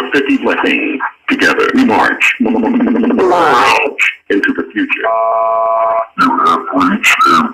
50 blessings. Together, we march into the future. You have reached the